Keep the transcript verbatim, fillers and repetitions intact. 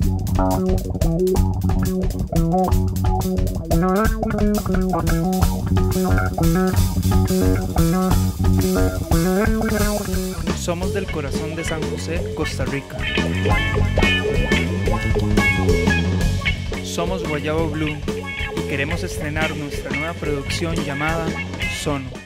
Somos del corazón de San José, Costa Rica. Somos Guayabo Blue y queremos estrenar nuestra nueva producción llamada Sono.